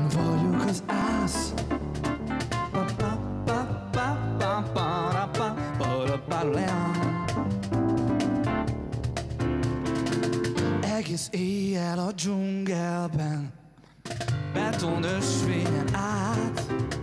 vagyok az ász. Egész éjjel a dzsungelben, betonösvényen át,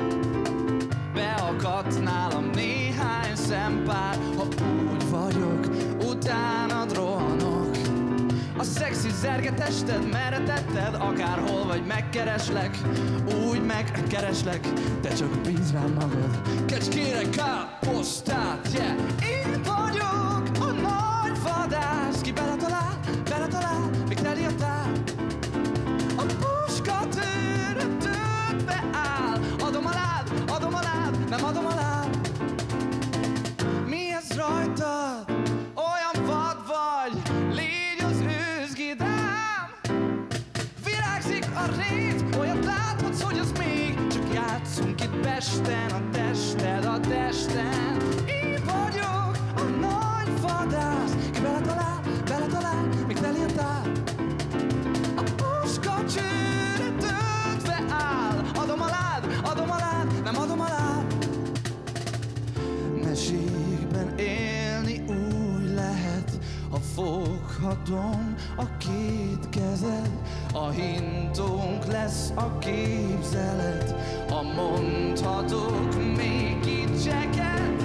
beakadt nálam néhány szempár. Ha úgy vagyok, utánad rohanok. A szexi zerge tested, merre tetted, akárhol vagy megkereslek, úgy megkereslek, te csak bízz rám magad. Kecskére káposztát, yeah! Én vagyok a nagy vadász, ki beletalál, beletalál, még teli a tár. A puska tőre töltve áll, adom alád, nem adom alád. Mi ez rajtad? Olyan vad vagy, légy az őzgidám. Virágzik a rét, olyat láthatsz, hogy az még csak játszunk itt Pesten, a tested a testen. Én vagyok a nagy vadász, ki beletalál, beletalál, még teli a tár. A puska csőre töltve áll, adom alád, nem adom alád. Mesékben élni úgy lehet, ha foghatom a két kezed. A hintónk lesz a képzelet, ha mondhatok még kicseket.